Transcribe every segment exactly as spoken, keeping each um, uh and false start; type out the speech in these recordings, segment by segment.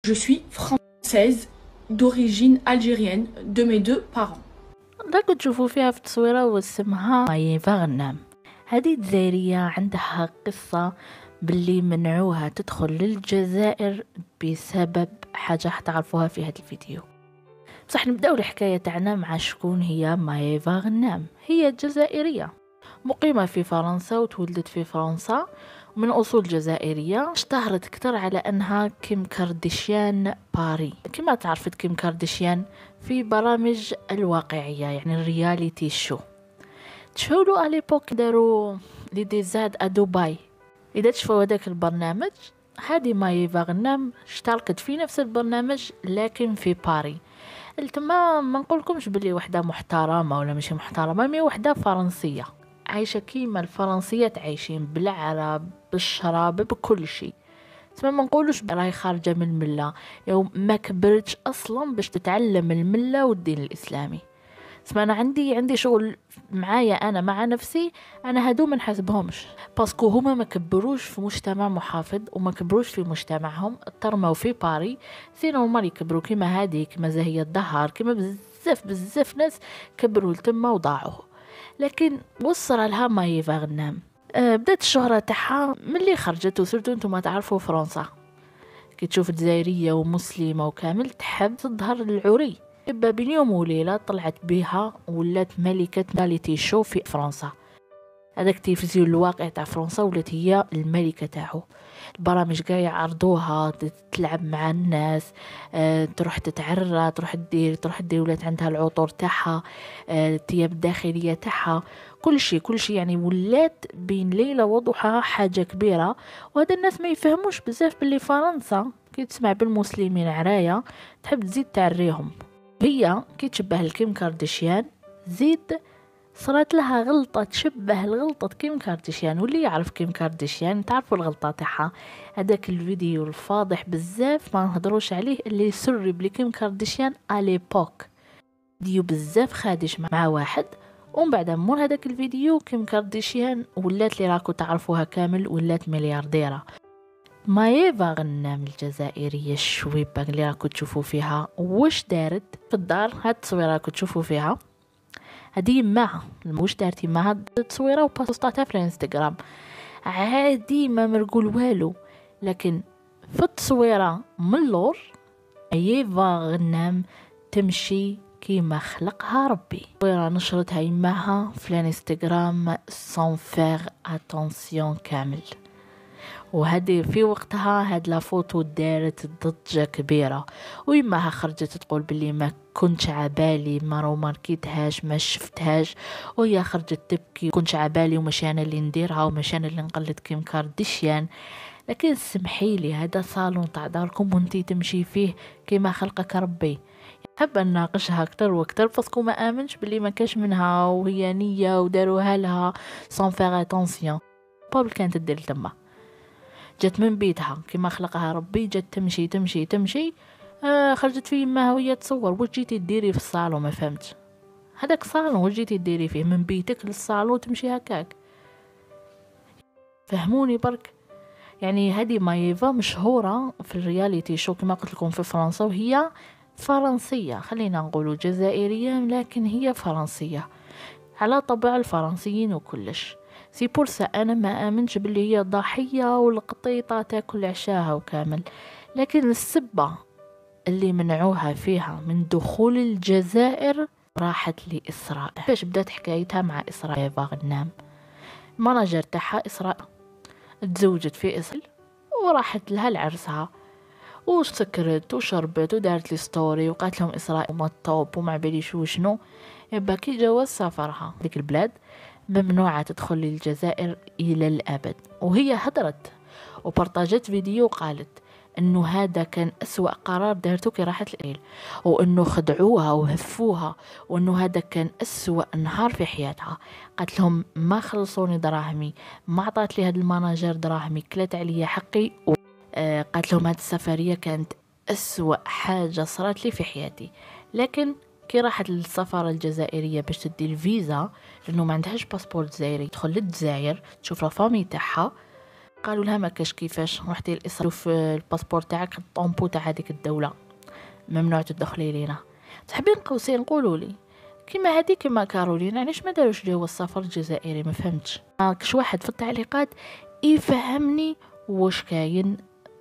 Je suis française d'origine algérienne de mes deux parents. راكو تشوفوا فيها في التصويرة واسمها مايفا غنام. هذه جزائرية عندها قصة باللي منعوها تدخل للجزائر بسبب حاجة حتعرفوها في هذا الفيديو. بصح نبداو الحكاية تاعنا مع شكون هي مايفا غنام. هي جزائرية مقيمة في فرنسا وتولدت في فرنسا من أصول جزائرية. اشتهرت كتر على أنها كيم كارديشيان باري. كما تعرفت كيم كارديشيان في برامج الواقعية يعني الرياليتي شو. تشوفوا أليبوك داروا لي ديزاد أدوباي. إذا تشوفوا هذاك البرنامج هذه مايفا غنام اشتركت في نفس البرنامج لكن في باري. التما ما نقولكمش بلي وحده محترمه ولا ماشي محترمه، مي وحده فرنسيه عايشه كيما الفرنسيات عايشين، بالعرب بالشراب بكل شيء. تما ما نقولوش راهي خارجه من المله، يوم ما كبرتش اصلا باش تتعلم المله والدين الاسلامي. تما انا عندي عندي شغل معايا انا مع نفسي. انا هادو ما نحاسبهمش باسكو هما ما كبروش في مجتمع محافظ وما كبروش في مجتمعهم، ترموا في باري سي نورمال يكبروا كيما هادي كيما زهية الدهار كيما بزاف بزاف ناس كبروا لتما وضاعوا. لكن وصل لها مايفا غنام. أه بدات الشهرة تاعها ملي خرجت، وسورتو نتوما تعرفوا فرنسا كي تشوف جزائرية ومسلمة وكامل تحب تظهر العري. بين يوم وليلة طلعت بها ولات ملكة رياليتي شو في فرنسا. هذاك التلفزيون الواقع تاع فرنسا ولات هي الملكة تاعو. البرامج قاع يعرضوها تلعب مع الناس، أه، تروح تتعرى، تروح دير تروح دير ولات عندها العطور تاعها، أه، الثياب الداخلية تاعها، كل شيء كل شيء يعني ولات بين ليلة وضحى حاجة كبيرة. وهذا الناس ما يفهموش بزاف باللي فرنسا كي تسمع بالمسلمين عرايا تحب تزيد تعريهم. هي كي تشبه الكيم كارديشيان زيد صارت لها غلطة تشبه الغلطة كيم كارديشيان. واللي يعرف كيم كارديشيان تعرفوا الغلطة تاعها. هذاك الفيديو الفاضح بزاف ما نهضروش عليه اللي سرب لكيم كارديشيان اليبوك، فيديو بزاف خادش مع واحد. ومن بعد مور هذاك الفيديو كيم كارديشيان ولات اللي راكو تعرفوها كامل ولات مليارديرة. مايفا غنام الجزائرية الشويبة اللي راكو تشوفوا فيها واش دارت في الدار. هاد التصويره راكو تشوفوا فيها هادي معها واش دارتي معها التصويره وبوستاتها في الانستغرام عادي ما مرقول والو. لكن في التصويره من اللور مايفا غنام تمشي كيما خلقها ربي. التصويره نشرتها يماها في الانستغرام سون فيغ اتونسيون كامل. وهذه في وقتها هاد لا فوتو دارت ضجة كبيرة، ويماها خرجت تقول باللي ما كنتش عبالي ما روماركيتهاش ما شفتهاش، وهي خرجت تبكي كنتش عبالي ومش انا اللي نديرها ومش انا اللي نقلد كيم كارديشيان. لكن سمحي لي هذا صالون تاع داركم وانتي تمشي فيه كيما خلقك ربي. حب نناقشها اكثر واكثر باسكو ما امنش باللي ما كاش منها وهي نيه وداروها لها سون فيغ اتونسيون. بابل كانت تدير تما جات من بيتها كما خلقها ربي، جات تمشي تمشي تمشي آه خرجت في يماها وهي تصور. واش جيتي ديري في الصالون؟ ما فهمتش هذاك صالون واش جيتي ديري فيه من بيتك للصالون تمشي هكاك؟ فهموني برك. يعني هذه مايفا مشهوره في الرياليتي شو كما قلت لكم في فرنسا، وهي فرنسيه خلينا نقولوا جزائريه لكن هي فرنسيه على طبع الفرنسيين وكلش. سي بورسا انا ما امنش باللي هي ضحيه والقطيطه تاكل عشاها وكامل. لكن السبه اللي منعوها فيها من دخول الجزائر راحت لاسراء. فاش بدات حكايتها مع اسراء مايفا غنام الماناجر تاعها اسراء تزوجت في اسل وراحت لها لعرسها وسكرت وشربت ودارت لي ستوري وقالت لهم اسراء وما الطوب وما باليش وشنو. يبقى كي جواز سفرها ديك البلاد ممنوعة تدخل للجزائر إلى الأبد. وهي هدرت وبرطاجت فيديو وقالت أنه هذا كان أسوأ قرار دارته كي راحت الإيل، وأنه خدعوها وهفوها، وأنه هذا كان أسوأ نهار في حياتها. قالت لهم ما خلصوني دراهمي، ما عطات لي هاد الماناجر دراهمي، كلت عليا حقي. و... آه قالت لهم هاد السفرية كانت أسوأ حاجة صارت لي في حياتي. لكن كي راحت للسفارة الجزائرية باش تدي الفيزا لأنه ما عندهاش باسبور جزائري تدخل للجزائر تشوف لا فامي تاعها، قالوا لها ما كاش كيفاش، رحتي الاصرار في الباسبور تاعك الطومبو تاع هذيك الدوله، ممنوع تدخلي لينا. تحبين قوسين قولوا لي كيما هذه كيما كارولين علاش ما داروش جواز السفر الجزائري؟ ما فهمتش. كاش واحد في التعليقات يفهمني واش كاين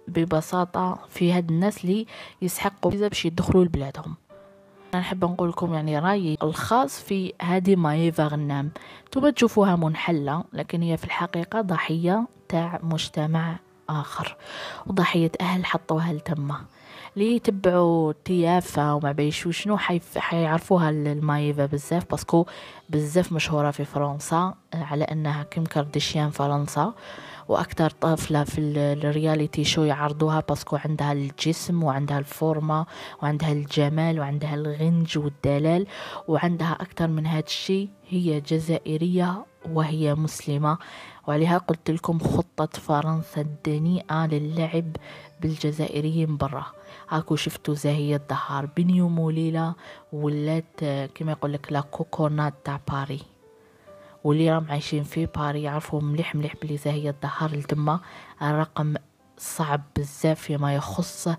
ببساطه في هاد الناس اللي يسحقوا فيزا باش يدخلوا لبلادهم. انا نحب نقول لكم يعني رايي الخاص في هذه مايفا غنام. نتوما تشوفوها منحله، لكن هي في الحقيقه ضحيه تاع مجتمع اخر، وضحيه اهل حطوها لتما اللي يتبعوا تيافا وما بيشو شنو حيف... حيعرفوها المايفا بزاف، باسكو بزاف مشهوره في فرنسا على انها كيم كارديشيان فرنسا، واكثر طفله في الرياليتي شو يعرضوها باسكو عندها الجسم وعندها الفورمه وعندها الجمال وعندها الغنج والدلال، وعندها اكثر من هذا الشيء. هي جزائريه وهي مسلمه، وعليها قلت لكم خطه فرنسا الدنيئه للعب بالجزائريين برا. هاكو شفتوا زاهية الدهار بين يوم وليلة ولات كما يقول لك لا كوكونات تاع باري، واللي راهم عايشين في باري يعرفوا مليح مليح بلي زاهية الدهار لتما الرقم صعب بزاف فيما يخص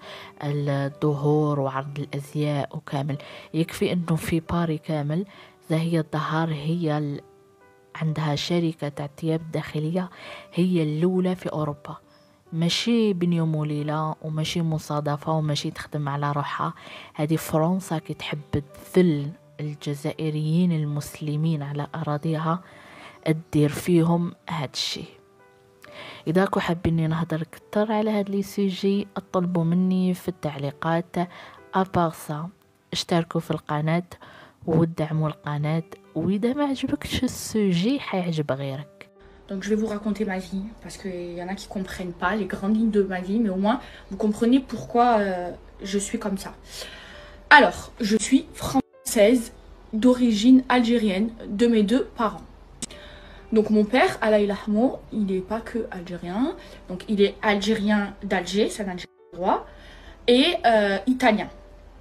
الظهور وعرض الازياء وكامل. يكفي انه في باري كامل زاهية الدهار هي ال... عندها شركة تاع الثياب الداخلية هي الاولى في اوروبا، ماشي بين يوم وليلة وماشي مصادفة وماشي تخدم على روحها. هذه فرنسا كي تحب تذل الجزائريين المسلمين على أراضيها تدير فيهم هاد الشي. إذا كنتوا حابين نهضر كتر على هاد لي سوجي اطلبوا مني في التعليقات. أبارسا اشتركوا في القناة ودعموا القناة، وإذا ما عجبكش السوجي حيعجب غيرك. Donc je vais vous raconter ma vie, parce qu'il y en a qui comprennent pas les grandes lignes de ma vie, mais au moins vous comprenez pourquoi euh, je suis comme ça. Alors, je suis française d'origine algérienne de mes deux parents. Donc mon père, Allah il ahmo, il n'est pas que algérien, donc il est algérien d'Alger, c'est un Algérien, et euh, italien.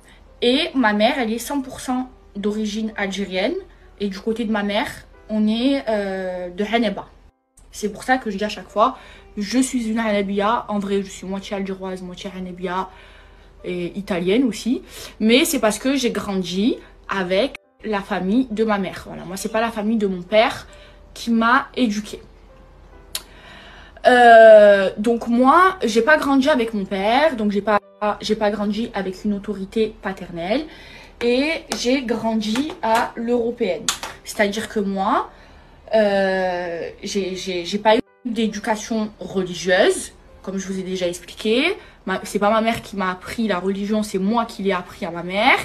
Et ma mère, elle est cent pour cent d'origine algérienne, et du côté de ma mère, on est euh, de Haneba. C'est pour ça que je dis à chaque fois, je suis une Hanebia. En vrai, je suis moitié algéroise, moitié Hanebia et italienne aussi. Mais c'est parce que j'ai grandi avec la famille de ma mère. Voilà, moi, c'est pas la famille de mon père qui m'a éduquée. Euh, donc moi, j'ai pas grandi avec mon père, donc j'ai pas, j'ai pas grandi avec une autorité paternelle, et j'ai grandi à l'européenne. C'est-à-dire que moi, Euh, j'ai pas eu d'éducation religieuse, comme je vous ai déjà expliqué. C'est pas ma mère qui m'a appris la religion, c'est moi qui l'ai appris à ma mère.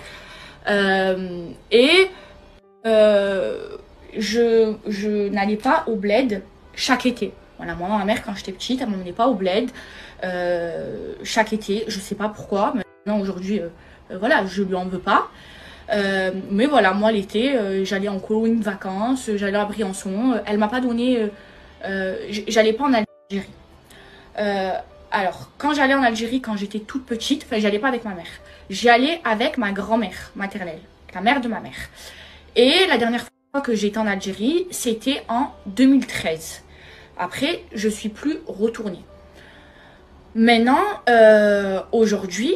Euh, et euh, je, je n'allais pas au bled chaque été. Voilà, moi, ma mère, quand j'étais petite, elle m'emmenait pas au bled euh, chaque été. Je sais pas pourquoi, mais maintenant aujourd'hui, euh, voilà, je lui en veux pas. Euh, mais voilà, moi l'été, euh, j'allais en colonie de vacances, j'allais à Briançon. Elle m'a pas donné, euh, euh, j'allais pas en Algérie. Euh, alors, quand j'allais en Algérie, quand j'étais toute petite, enfin, j'allais pas avec ma mère. J'y allais avec ma grand-mère maternelle, la mère de ma mère. Et la dernière fois que j'étais en Algérie, c'était en deux mille treize. Après, je suis plus retournée. Maintenant, euh, aujourd'hui,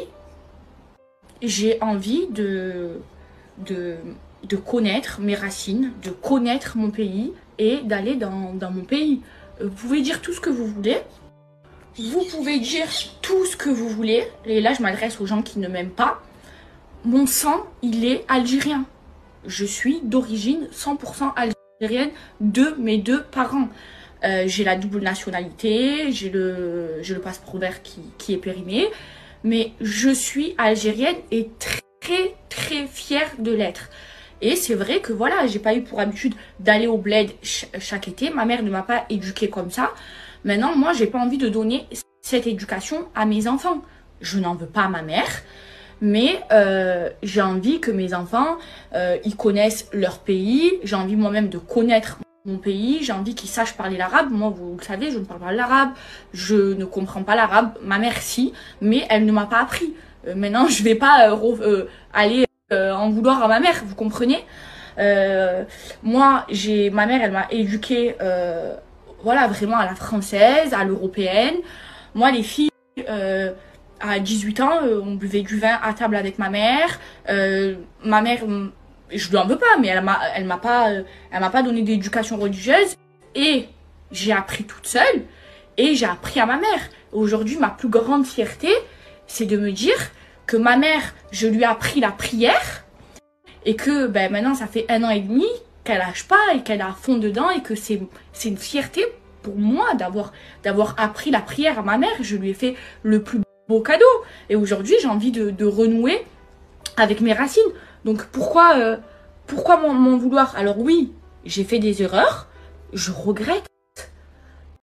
j'ai envie de De, de connaître mes racines, de connaître mon pays et d'aller dans, dans mon pays. Vous pouvez dire tout ce que vous voulez. Vous pouvez dire tout ce que vous voulez. Et là, je m'adresse aux gens qui ne m'aiment pas. Mon sang, il est algérien. Je suis d'origine cent pour cent algérienne de mes deux parents. Euh, j'ai la double nationalité, j'ai le, j'ai le passeport vert qui, qui est périmé. Mais je suis algérienne et très très très fière de l'être. Et c'est vrai que voilà, j'ai pas eu pour habitude d'aller au bled ch chaque été. Ma mère ne m'a pas éduquée comme ça. Maintenant, moi, j'ai pas envie de donner cette éducation à mes enfants. Je n'en veux pas à ma mère, mais euh, j'ai envie que mes enfants, euh, ils connaissent leur pays. J'ai envie moi-même de connaître mon pays. J'ai envie qu'ils sachent parler l'arabe. Moi, vous le savez, je ne parle pas l'arabe. Je ne comprends pas l'arabe. Ma mère, si, mais elle ne m'a pas appris. Euh, maintenant, je vais pas euh, euh, aller euh, en vouloir à ma mère, vous comprenez. Euh, moi, j'ai ma mère, elle m'a éduquée euh, voilà, vraiment à la française, à l'européenne. Moi, les filles, euh, à dix-huit ans, euh, on buvait du vin à table avec ma mère. Euh, ma mère, je lui en veux pas, mais elle m'a, elle m'a pas, euh, elle m'a pas donné d'éducation religieuse. Et j'ai appris toute seule. Et j'ai appris à ma mère. Aujourd'hui, ma plus grande fierté, c'est de me dire que ma mère, je lui ai appris la prière. Et que ben, maintenant, ça fait un an et demi qu'elle lâche pas et qu'elle est à fond dedans. Et que c'est, c'est une fierté pour moi d'avoir, d'avoir appris la prière à ma mère. Je lui ai fait le plus beau cadeau. Et aujourd'hui, j'ai envie de, de renouer avec mes racines. Donc pourquoi, euh, pourquoi m'en vouloir? Alors oui, j'ai fait des erreurs. Je regrette